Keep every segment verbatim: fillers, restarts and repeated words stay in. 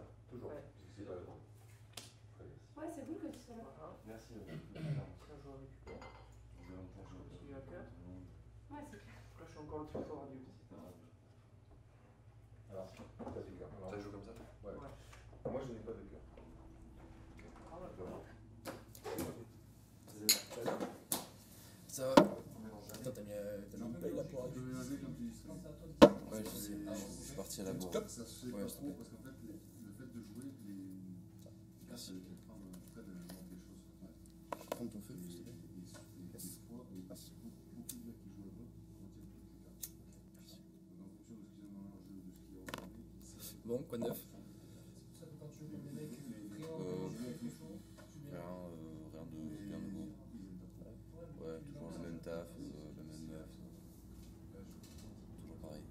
toujours. Ouais. C'est la grande. Ouais, c'est cool que tu sois là. Voilà. Merci. Ça joue avec toi. Continue à cœur. Ouais, c'est clair. Là, je suis encore le truc au radio aussi. Alors, ça c'est cœur. Ça joue comme ça? Ouais. Ouais. Moi je n'ai pas de cœur. Ah ouais. Ça va? Attends, t'as mis, euh, t'as mis une paille là pour arriver? Ouais, je sais, je suis parti à la bourre. Ça se fait Ouais, pas s'il te trop plaît. parce qu'en fait, les- le fait de jouer, les. Merci. Les prendre en tout cas de monter des choses. Ouais. Prends ton feu, Et, s'il te plaît. et, et, et des fois, et Merci. beaucoup, beaucoup de gars qui jouent là-bas retiennent toutes les cartes. Merci. Donc en fonction de ce qu'ils ont dans leur jeu, de ce qu'il y a aujourd'hui. Bon, quoi de neuf? Ça fait quand tu joues les mecs, rien, Euh, tu fais chaud, tu Rien, euh, rien de bien nouveau. Ouais, toujours le même taf, euh, la même meuf. Toujours pareil.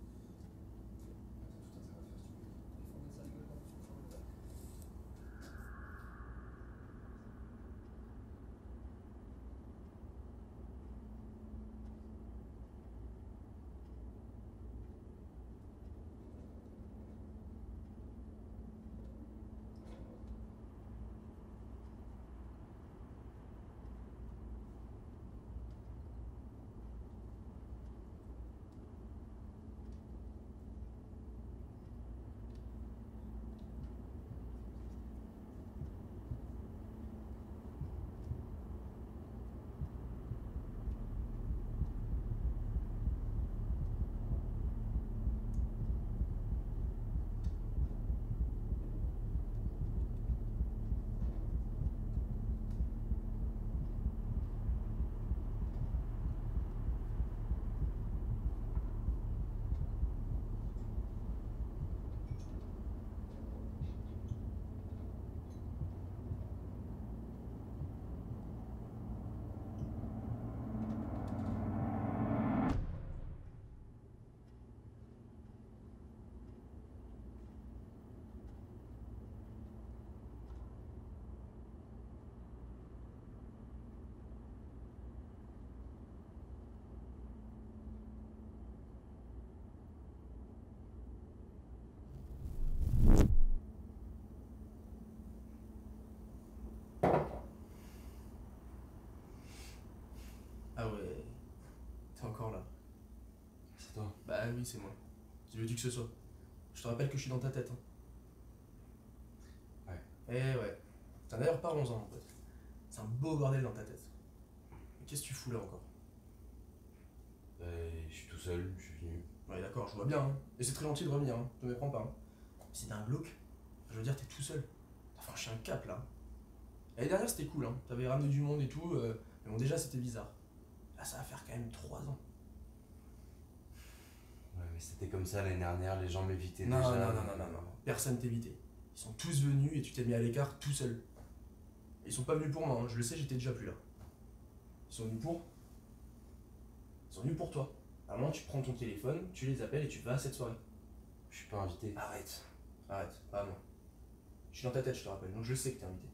Ah ouais, t'es encore là. C'est toi? Bah oui, c'est moi. Qui veux-tu que ce soit? Je te rappelle que je suis dans ta tête. Hein. Ouais. Eh ouais. T'as d'ailleurs parlons-en, mon pote. C'est un beau bordel dans ta tête. Mais qu'est-ce que tu fous là encore? Bah, je suis tout seul, je suis venu. Ouais, d'accord, je vois bien. Hein. Et c'est très gentil de revenir, hein. Te méprends pas. Hein. Mais c'est d'un glauque. Je veux dire, t'es tout seul. T'as franchi un cap là. L'année dernière, c'était cool. Hein. T'avais ramené du monde et tout. Euh... Mais bon, déjà, c'était bizarre. Là, ça va faire quand même trois ans. Ouais, mais c'était comme ça l'année dernière, les gens m'évitaient Non, déjà. non, non, non, non, non. Personne t'évitait. Ils sont tous venus et tu t'es mis à l'écart tout seul. Et ils sont pas venus pour moi, hein. Je le sais, j'étais déjà plus là. Ils sont venus pour... Ils sont venus pour toi. À un moment, tu prends ton téléphone, tu les appelles et tu vas à cette soirée. Je suis pas invité. Arrête. Arrête. Ah non. Je suis dans ta tête, je te rappelle. Donc je sais que t'es invité.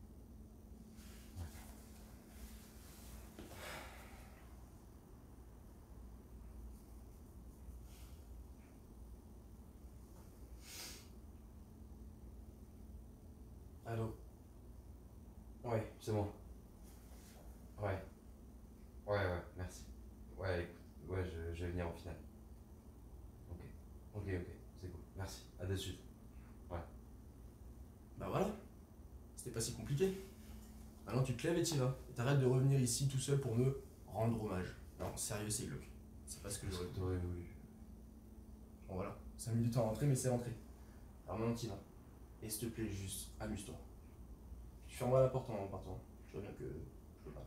Allô? Ouais, c'est bon. Ouais. Ouais, ouais, merci. Ouais, écoute, ouais, je, je vais venir au final. Ok. Ok, ok, c'est cool. Merci. À de suite. Ouais. Bah voilà. C'était pas si compliqué. Maintenant, tu te lèves et t'y vas. Et t'arrêtes de revenir ici tout seul pour me rendre hommage. Non, sérieux, c'est glauque. C'est pas ce que Qu'est-ce j'aurais que voulu. t'aurais voulu? Bon voilà. Ça a mis du temps à rentrer, mais c'est rentré. Alors maintenant, t'y vas. Et s'il te plaît, juste, amuse-toi. Tu fermeras la porte en partant. Je vois bien que je peux pas.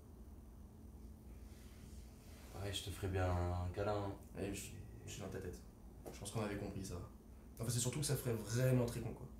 Pareil, je te ferai bien un câlin. Hein. Allez, je, je suis dans ta tête. Je pense qu'on avait compris ça. Enfin, c'est surtout que ça ferait vraiment très con, quoi.